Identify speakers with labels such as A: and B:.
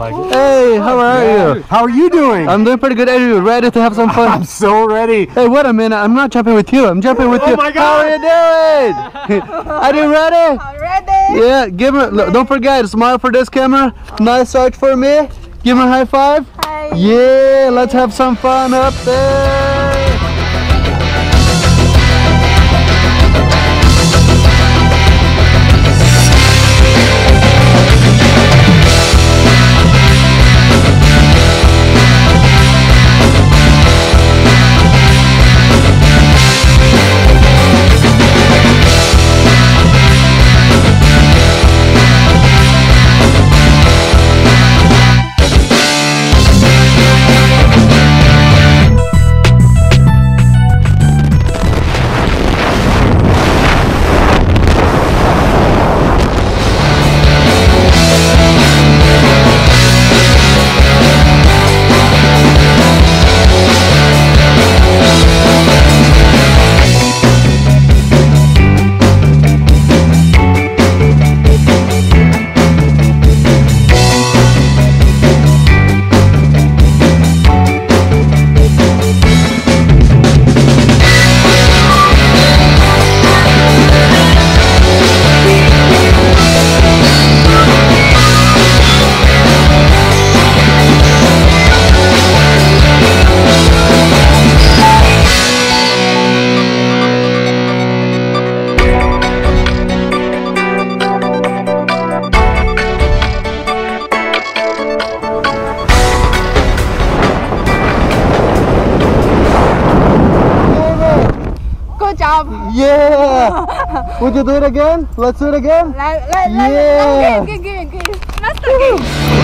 A: like it.
B: Hey, how are you?
A: How are you doing?
B: I'm doing pretty good. Are you ready to have some fun?
A: I'm so ready.
B: Hey, wait a minute. I'm not jumping with you. I'm jumping with you.
A: Oh my God.
B: How are you doing? Are you ready?
C: I'm ready.
B: Yeah, give me. Look, don't forget, smile for this camera. Nice search for me. Give me a high five.
C: Hi.
B: Yeah, let's have some fun up there.
C: Good job.
B: Yeah. Would you do it again? Let's do it again.
C: Yeah. Good. Master.